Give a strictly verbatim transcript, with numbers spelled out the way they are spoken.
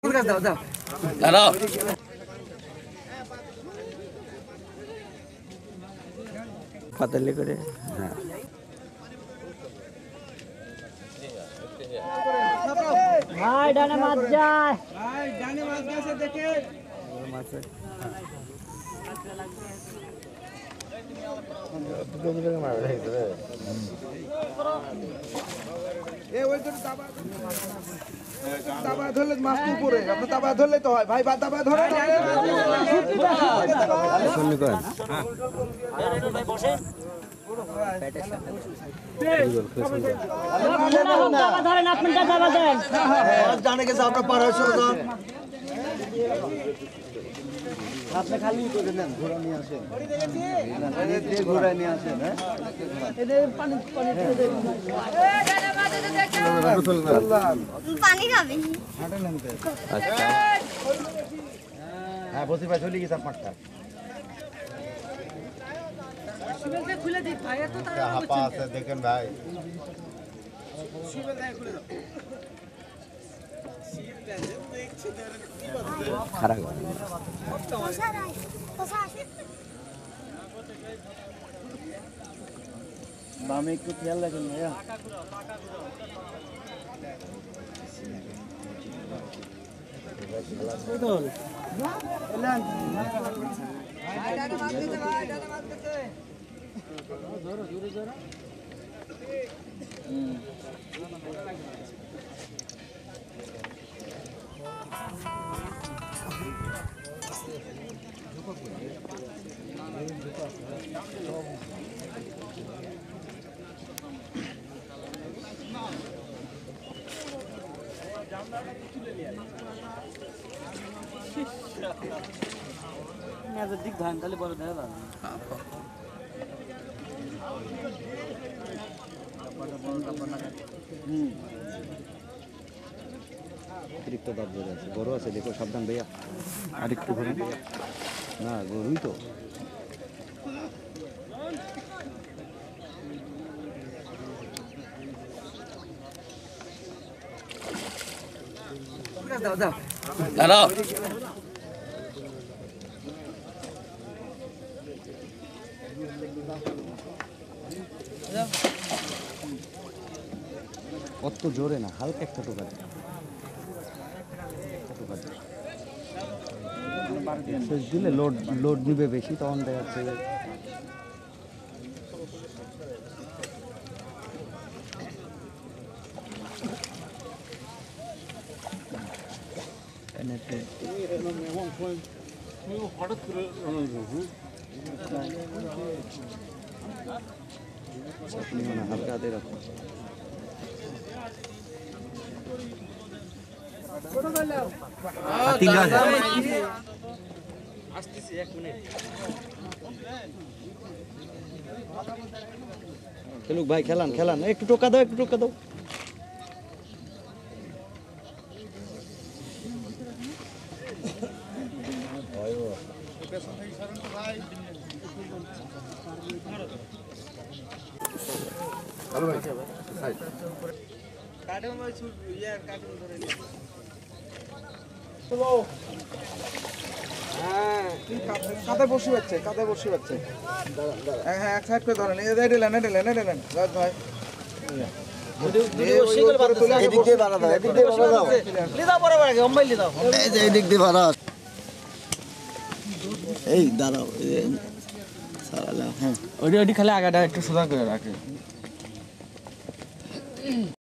দাও দাও দাও পাতালি করে হ্যাঁ ভাই ডানে মাছ যায় ভাই ডানে মাছ গেছে দেখে মাছ এ ওই তো দাবা দাবা ধরলে মাছ তো উপরে আপনি দাবা ধরলে তো হয় ভাই দাবা ধরে শুনলি কই হ্যাঁ বসে জানে গেছে আপনার পাড়াশো আপনি খালি করে নেন ঘোড়া নিয়ে আসেন ঘোড়া নিয়ে আসেন পানি খাবে হ্যাঁ বসি ভাই চলে গেছে আপনারটা খুলে দিই ভাই এত হাপা আছে দেখেন ভাই খারাপ বামে একটু খেয়াল রাখেন ভাইয়া দিক ধান তাহলে বড় দেখা যাবে অতিরিক্ত দাঁত ধরে আছে গরু আছে দেখো সাবধান ভাইয়া আরেকটু ঘুরে না গরুই তো দাও দাও দাও অত জোরে না হালকা একটা টোকা দিলে লোড লোড নিবে বেশি তখন দেখা যাচ্ছে হালকা হাতে রাখো খেলুক ভাই খেলান খেলান একটু টোকা দাও একটু টোকা দাও কাদায় বসে যাচ্ছে কাদায় বসে যাচ্ছে হ্যাঁ এক সাইড করে ধরেন এদিকে লেন এদিকে লেন এদিকে লেন রাত ভাই এদিক দিয়ে বাড়া দাও এদিক দিয়ে বাড়া দাও লিদা বরাবর আগে অম্বাই লিদা এই যে এদিক দিয়ে বাড়া এই দাঁড়াও সারালা হ্যাঁ ওইটা ওইটা খালি আগাটা একটু সোজা করে রাখে